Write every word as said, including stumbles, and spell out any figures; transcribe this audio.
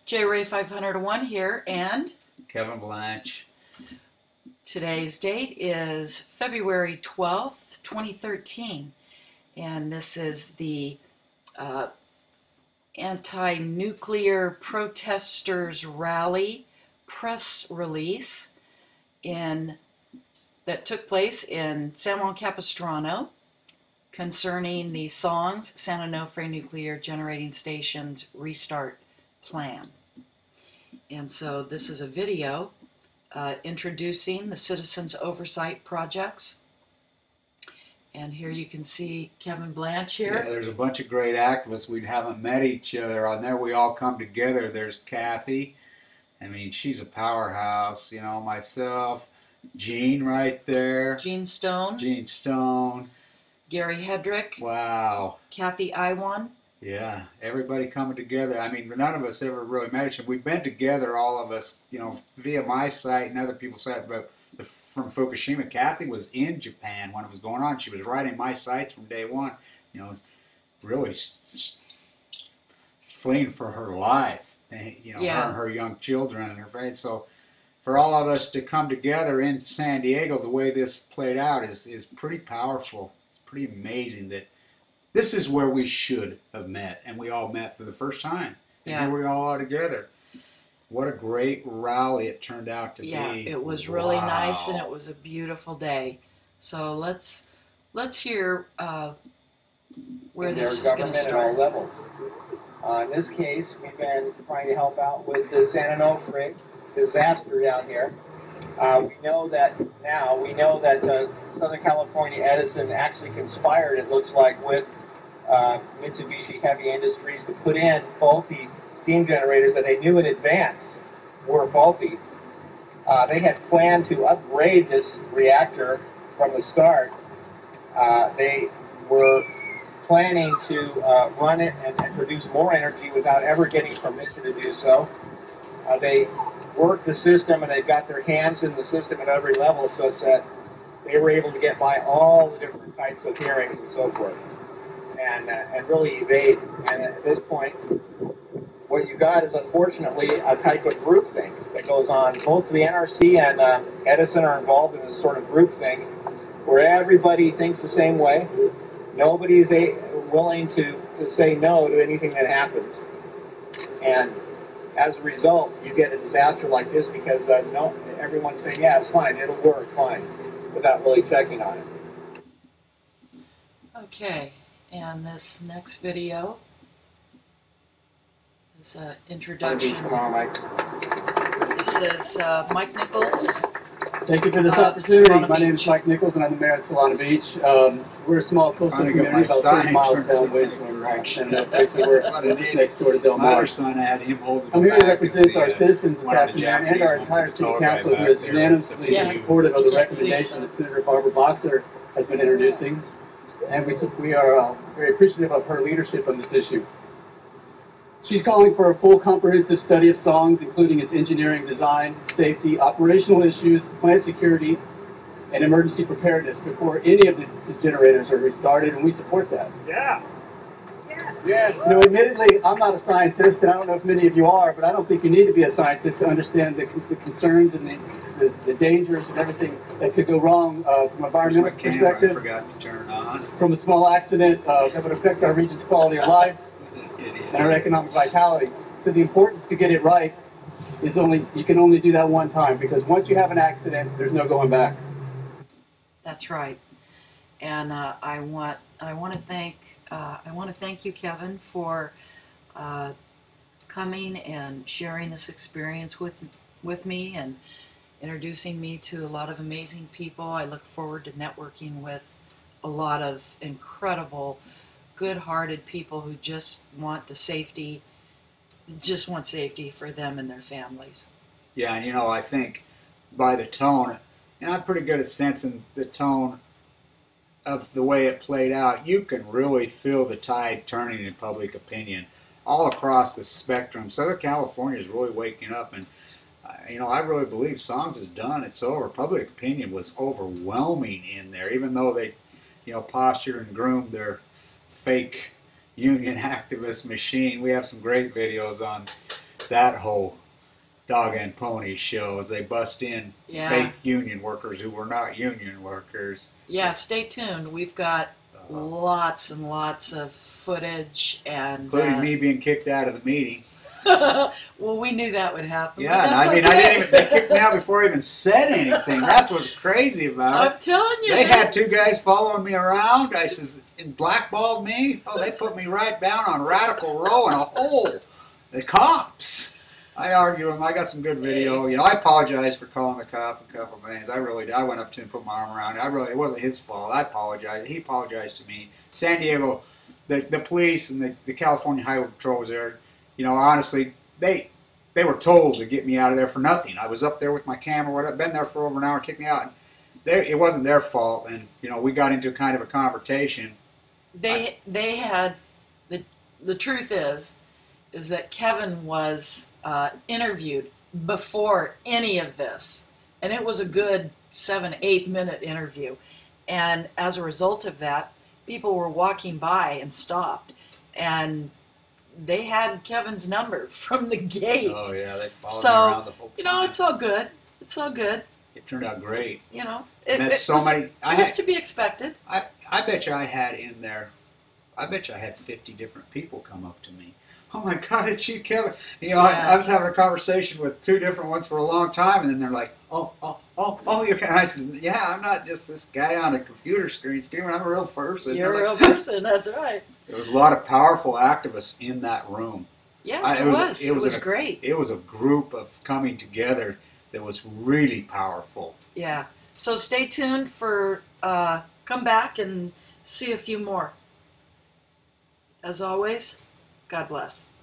J Ray five oh one here, and Kevin Blanche. Today's date is February twelfth, twenty thirteen, and this is the uh, anti-nuclear protesters rally press release in that took place in San Juan Capistrano concerning the Songs San Onofre Nuclear Generating Station's restart plan. And so this is a video uh, introducing the Citizens Oversight Projects. And here you can see Kevin Blanche here. Yeah, there's a bunch of great activists. We haven't met each other. On there we all come together. There's Cathy. I mean, she's a powerhouse. You know, myself, Jean right there. Jean Stone. Jean Stone. Gary Hedrick. Wow. Kathy Iwan. Yeah, everybody coming together. I mean, none of us ever really met each other. We've been together, all of us, you know, via my site and other people's site. But the, from Fukushima, Cathy was in Japan when it was going on. She was writing my sites from day one. You know, really fleeing for her life. You know, yeah. her and her young children and her friends. So, for all of us to come together in San Diego, the way this played out is is pretty powerful. It's pretty amazing that. This is where we should have met, and we all met for the first time. And yeah. here we all are together. What a great rally it turned out to yeah, be. Yeah, it was really wow. nice, and it was a beautiful day. So let's let's hear uh, where and this is going to start. At all levels. Uh, in this case, we've been trying to help out with the San Onofre disaster down here. Uh, we know that now, we know that uh, Southern California Edison actually conspired, it looks like, with uh, Mitsubishi Heavy Industries to put in faulty steam generators that they knew in advance were faulty. Uh, they had planned to upgrade this reactor from the start. Uh, they were planning to uh, run it and, and produce more energy without ever getting permission to do so. Uh, they worked the system, and they've got their hands in the system at every level such that they were able to get by all the different types of hearings and so forth, and uh, and really evade. And at this point, what you got is unfortunately a type of groupthink that goes on. Both the N R C and uh, Edison are involved in this sort of groupthink, where everybody thinks the same way. Nobody is a, willing to to say no to anything that happens, and as a result, you get a disaster like this because uh, no, everyone's saying, yeah, it's fine, it'll work, fine, without really checking on it. Okay, and this next video is an introduction. Come on, Mike. This is uh, Mike Nichols. Thank you for this uh, opportunity. Solano My name is Beach. Mike Nichols, and I'm the mayor at Solano Beach. Um, we're a small coastal community about thirty miles downwind from and uh, basically we're just next door to Del Mar. My son had him holding I'm here to represent the, our uh, citizens this one of the afternoon and our entire city council, who has unanimously Yeah. supportive of the Can't see recommendation it. that Senator Barbara Boxer has been introducing, and we we are uh, very appreciative of her leadership on this issue. She's calling for a full comprehensive study of songs, including its engineering, design, safety, operational issues, plant security, and emergency preparedness before any of the, the generators are restarted, and we support that. Yeah. Yeah. You know, admittedly, I'm not a scientist, and I don't know if many of you are, but I don't think you need to be a scientist to understand the, the concerns and the, the, the dangers and everything that could go wrong uh, from an environmental perspective. I forgot to turn on. From a small accident uh, that would affect our region's quality of life and our economic vitality. So the importance to get it right is only, you can only do that one time, because once you have an accident, there's no going back. That's right. And uh, I want I want to thank uh, I want to thank you, Kevin, for uh, coming and sharing this experience with with me and introducing me to a lot of amazing people. I look forward to networking with a lot of incredible, good-hearted people who just want the safety, just want safety for them and their families. Yeah, and you know, I think by the tone, and I'm pretty good at sensing the tone of the way it played out, you can really feel the tide turning in public opinion all across the spectrum. Southern California is really waking up, and uh, you know, I really believe Songs is done. It's over. Public opinion was overwhelming in there, even though they, you know, postured and groomed their fake union activist machine. We have some great videos on that whole dog and pony show as they bust in Yeah. fake union workers who were not union workers. Yeah, stay tuned. We've got Uh, lots and lots of footage and including uh, me being kicked out of the meeting. well, we knew that would happen. Yeah, but and that's I mean, okay. I didn't even, they kicked me out before I even said anything. That's what's crazy about it. I'm telling you. They had two guys following me around. I says, and blackballed me. Oh, they put me right down on Radical Row in a hole. The cops. I argued with him. I got some good video. You know, I apologize for calling the cop a couple of things. I really did. I went up to him, put my arm around him. I really, it wasn't his fault. I apologize. He apologized to me. San Diego, the the police and the, the California Highway Patrol was there. You know, honestly, they they were told to get me out of there for nothing. I was up there with my camera. Whatever, been there for over an hour, kicked me out. They, it wasn't their fault, and you know, we got into kind of a confrontation. They I, they had the the truth is is that Kevin was uh, interviewed before any of this, and it was a good seven eight minute interview, and as a result of that, people were walking by and stopped, and they had Kevin's number from the gate. oh yeah, they followed So, me around the whole time. You know, it's all good. It's all good. It turned out great. You know, it, Met it so was, many. I it was had, to be expected. I, I bet you I had in there, I bet you I had fifty different people come up to me. Oh my God, it's you, Kevin. You know, Yeah. I, I was having a conversation with two different ones for a long time, and then they're like, oh, oh, oh, oh, you're Kevin. I said, yeah, I'm not just this guy on a computer screen screaming. I'm a real person. You're a They're real like, person. That's right. there was a lot of powerful activists in that room. Yeah, I- it, it was- was. it It was was a- great. It was a group of coming together that was really powerful. Yeah. So stay tuned for uh, come back and see a few more. As always, God bless.